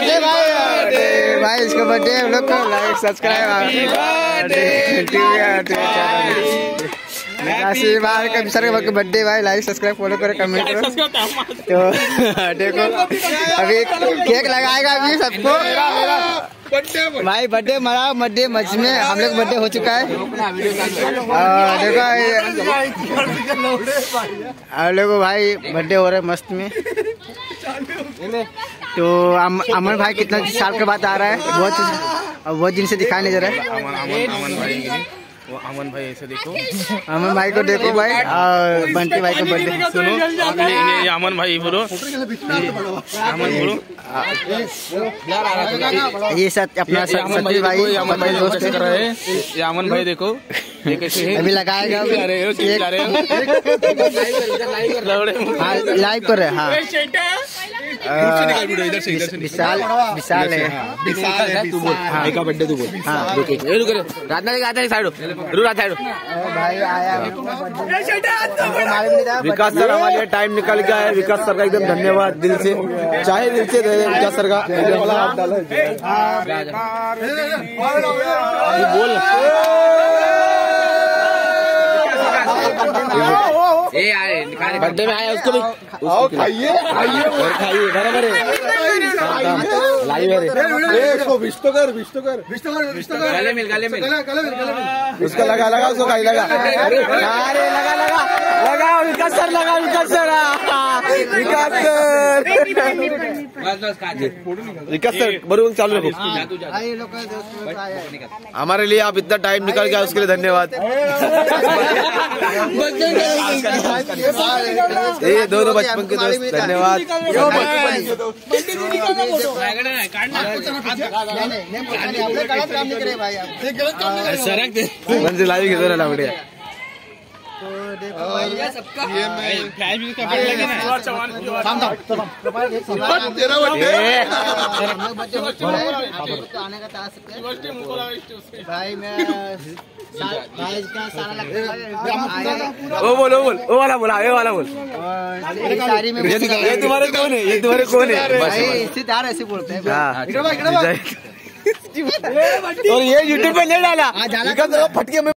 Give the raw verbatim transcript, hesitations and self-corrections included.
Birthday भाई, भाई इसका बर्थडे हम लोग को लाइक सब्सक्राइब भाई कभी सर का बर्थडे भाई लाइक सब्सक्राइब फॉलो करो कमेंट करो। तो देखो अभी केक लगाएगा अभी सबको भाई बर्थडे मनाओ बर्थडे मज में हम लोग बर्थडे हो चुका है। देखो हम लोग भाई बर्थडे हो रहा है मस्त में। तो अमन भाई कितना साल के बाद आ रहा है, बहुत बहुत दिन से दिखाई नहीं दे रहा है। अमन भाई वो अमन भाई ऐसे देखो, अमन भाई को देखो भाई और बंटी भाई को बर्थडे सुनो। ये अमन भाई बोलो, अमन बोलो। ये सब अपना सतीश भाई अमन भाई दोस्त है। ये अमन भाई देखो ये कैसे अभी लगाएगा लाइव कर रहे हाँ। विशाल विशाल है तू बोल हाँ का बर्थडे तू बोल हाँ। रात साइड साइड भाई आया विकास सर हमारे लिए टाइम निकल गया है। विकास सर का एकदम धन्यवाद दिल से, चाहे दिल से दे विकास सर का बोल। बर्थडे में आया उसको भी खाइए और खाइए बराबर है। लाइव है इसको विश तो कर विश तो कर विश तो कर विश तो कर गले मिल गले मिल उसका लगा लगा उसको खाई लगा। अरे लगा लगा लगा विकास सर लगा Vikas sir Vikas sir Vikas sir बरोबर चालू रखो। हमारे लिए आप इतना टाइम निकल गया उसके लिए धन्यवाद। ये दोनों बचपन के दोस्त धन्यवाद। मंजिल लाइव के दोनों बढ़िया। तो देखो भाई ये आने का चाह सकते हैं भाई। मैं वो बोलो बोल वो वाला बोला ये वाला बोल। ये तुम्हारे कौन है ये तुम्हारे कौन है भाई रिश्तेदार ऐसे बोलते हैं। और ये यूट्यूब पे ले डाला फटके में।